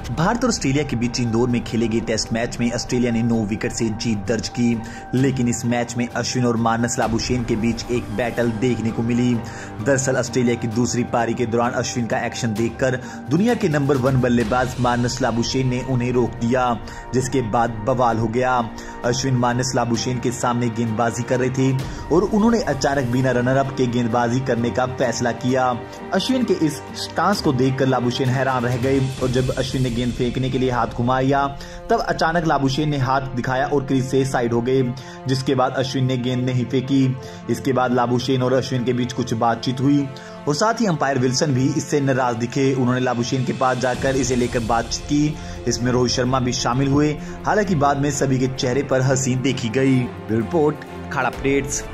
भारत और ऑस्ट्रेलिया के बीच इंदौर में खेले गए टेस्ट मैच में ऑस्ट्रेलिया ने 9 विकेट से जीत दर्ज की, लेकिन इस मैच में अश्विन और मानस लाबुशेन के बीच एक बैटल देखने को मिली। दरअसल ऑस्ट्रेलिया की दूसरी पारी के दौरान अश्विन का एक्शन देखकर दुनिया के नंबर 1 बल्लेबाज मानस लाबुशेन ने उन्हें रोक दिया, जिसके बाद बवाल हो गया। अश्विन मानस लाबुशेन के सामने गेंदबाजी कर रहे थे और उन्होंने अचानक बिना रनर अप के गेंदबाजी करने का फैसला किया। अश्विन के इस स्टांस को देखकर लाबुशेन हैरान रह गए और जब अश्विन ने गेंद फेंकने के लिए हाथ घुमाया तब अचानक लाबुशेन ने हाथ दिखाया और क्रीज से साइड हो गए, जिसके बाद अश्विन ने गेंद नहीं फेंकी। इसके बाद लाबुशेन और अश्विन के बीच कुछ बातचीत हुई और साथ ही अंपायर विल्सन भी इससे नाराज दिखे। उन्होंने लाबुशेन के पास जाकर इसे लेकर बातचीत की। इसमें रोहित शर्मा भी शामिल हुए। हालांकि बाद में सभी के चेहरे पर हंसी देखी गई। रिपोर्ट खाड़ा अपडेट्स।